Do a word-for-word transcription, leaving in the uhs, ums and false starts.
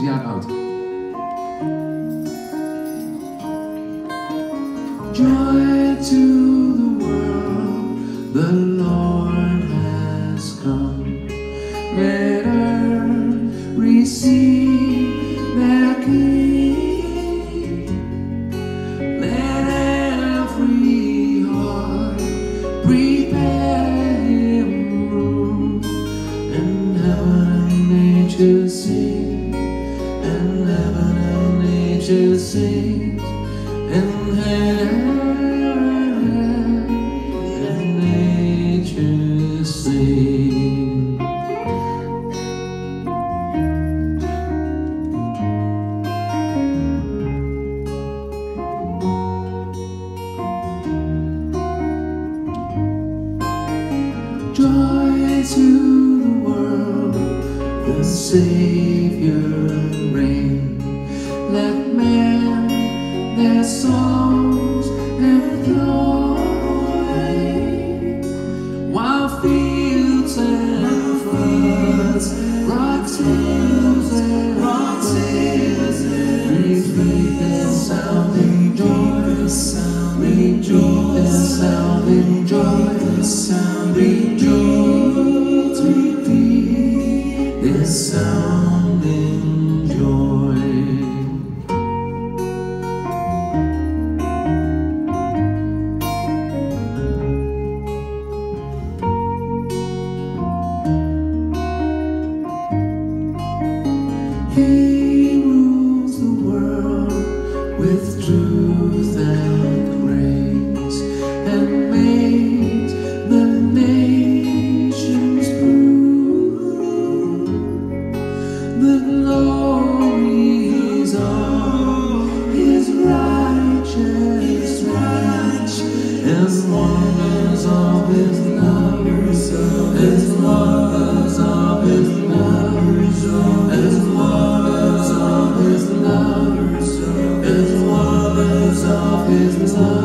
jaar oud. Joy to the world, the Lord has come. Let earth receive their King. Let every heart prepare Him room, and heaven and nature sing, and heaven and nature sings, and heaven and nature sings. Joy to the world, the Savior reigns. Let men their songs employ, while fields and floods, rocks, hills and rocks, repeat their sounding joy, sounding joy, their sounding joy, sounding joy, repeat their sounding joy. He rules the world with truth and grace, and makes the nations prove the glories of His righteous right, as wonders of His love, as wonders of His love, as wonders of His love, as wonders of His love.